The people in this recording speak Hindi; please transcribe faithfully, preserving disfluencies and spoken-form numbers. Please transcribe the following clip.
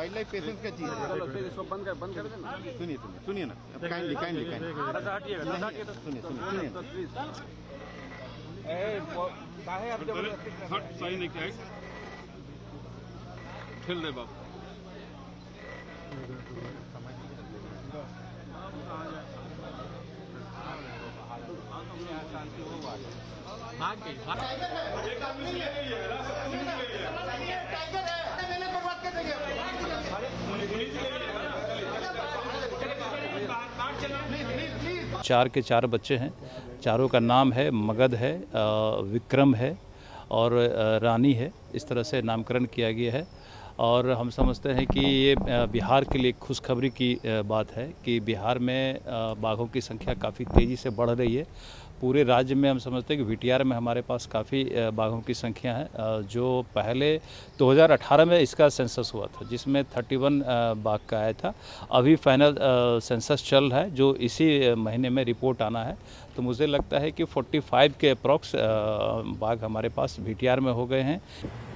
वाइल्ड लाइफ पेशेंस का चीज है। चलो फिर इसको बंद कर बंद कर देना। सुनिए सुनिए सुनिए ना, काइंडली काइंडली काइंडली सुनिए सुनिए सुनिए। काहे आप जबरदस्ती सही नहीं क्या खेल दे बाप। चार के चार बच्चे हैं, चारों का नाम है मगध है, विक्रम है और रानी है। इस तरह से नामकरण किया गया है और हम समझते हैं कि ये बिहार के लिए खुशखबरी की बात है कि बिहार में बाघों की संख्या काफ़ी तेज़ी से बढ़ रही है। पूरे राज्य में हम समझते हैं कि वीटीआर में हमारे पास काफ़ी बाघों की संख्या है। जो पहले दो हज़ार अठारह में इसका सेंसस हुआ था जिसमें इकतीस बाघ का आया था। अभी फाइनल सेंसस चल रहा है जो इसी महीने में रिपोर्ट आना है। तो मुझे लगता है कि पैंतालीस के अप्रॉक्स बाघ हमारे पास वीटीआर में हो गए हैं।